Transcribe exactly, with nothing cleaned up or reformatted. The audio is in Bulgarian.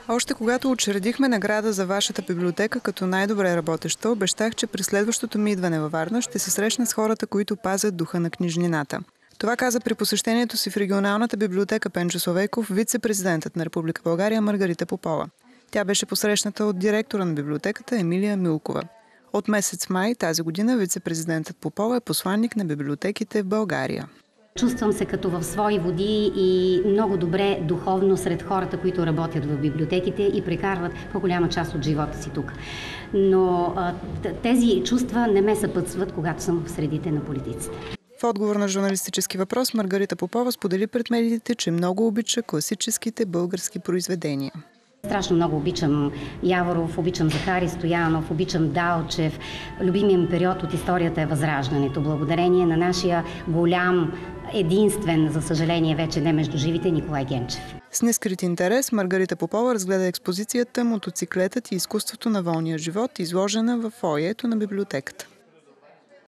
Още когато учредихме награда за вашата библиотека като най-добре работеща, обещах, че при следващото ми идване във Варна ще се срещна с хората, които пазят духа на книжнината. Това каза при посещението си в регионалната библиотека Пенчо Славейков вице-президентът на Република България Маргарита Попова. Тя беше посрещната от директора на библиотеката Емилия Милкова. От месец май тази година вице-президентът Попова е посланник на библиотеките в България. Чувствам се като в свои води и много добре духовно сред хората, които работят в библиотеките и прекарват по-голяма част от живота си тук. Но тези чувства не ме съпътстват, когато съм в средите на политиците. В отговор на журналистически въпрос Маргарита Попова сподели пред медиите, че много обича класическите български произведения. Страшно много обичам Яворов, обичам Захари Стоянов, обичам Далчев. Любимият ми период от историята е Възраждането. Благодарение на нашия голям, единствен, за съжаление вече не между живите, Николай Генчев. С нескрит интерес Маргарита Попова разгледа експозицията "Мотоциклетът и изкуството на волния живот", изложена в фоайето на библиотеката.